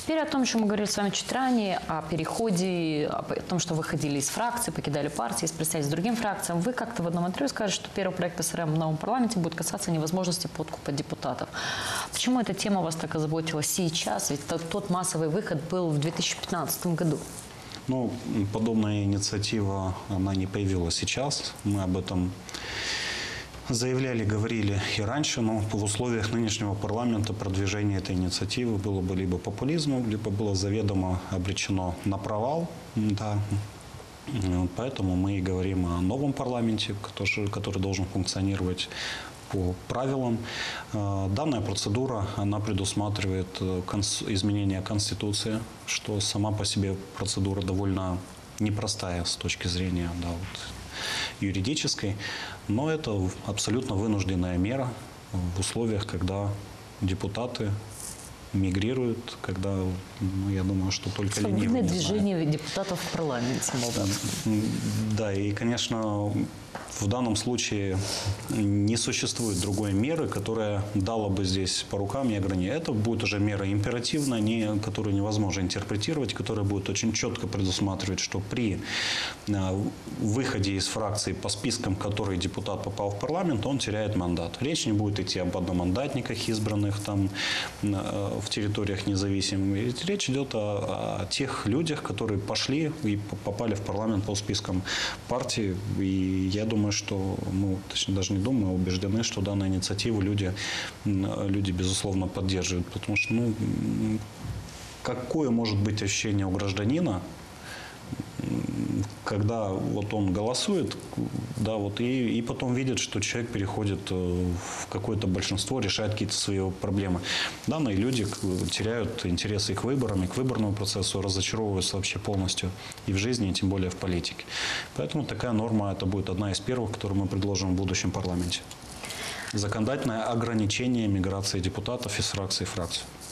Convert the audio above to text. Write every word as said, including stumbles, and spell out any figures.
Теперь о том, о чем мы говорили с вами чуть ранее, о переходе, о том, что выходили из фракции, покидали партии, присоединялись к другим фракциям. Вы как-то в одном интервью сказали, что первый проект СРМ в новом парламенте будет касаться невозможности подкупа депутатов. Почему эта тема вас так озаботила сейчас? Ведь тот массовый выход был в две тысячи пятнадцатом году. Ну, подобная инициатива, она не появилась сейчас. Мы об этом заявляли, говорили и раньше, но в условиях нынешнего парламента продвижение этой инициативы было бы либо популизмом, либо было заведомо обречено на провал. Да. Поэтому мы и говорим о новом парламенте, который, который должен функционировать по правилам. Данная процедура, она предусматривает изменение Конституции, что сама по себе процедура довольно непростая с точки зрения, да, вот, юридической, но это абсолютно вынужденная мера в условиях, когда депутаты мигрируют, когда, ну, я думаю, что только ленивый Свободное не движение знает. депутатов в парламенте молдавском. Да, и, конечно, в данном случае не существует другой меры, которая дала бы здесь по рукам и ограничить. Это будет уже мера императивная, не, которую невозможно интерпретировать, которая будет очень четко предусматривать, что при выходе из фракции по спискам, который депутат попал в парламент, он теряет мандат. Речь не будет идти об одномандатниках, избранных там в территориях независимых. Речь идет о, о тех людях, которые пошли и попали в парламент по спискам партии. И я думаю, что, ну, точнее, даже не думаю, а убеждены, что данную инициативу люди, люди безусловно, поддерживают. Потому что, ну, какое может быть ощущение у гражданина, когда вот он голосует, да, вот, и, и потом видит, что человек переходит в какое-то большинство, решает какие-то свои проблемы. Данные люди теряют интересы к выборам, и к выборному процессу, разочаровываются вообще полностью и в жизни, и тем более в политике. Поэтому такая норма, это будет одна из первых, которую мы предложим в будущем парламенте. Законодательное ограничение миграции депутатов из фракции в фракцию.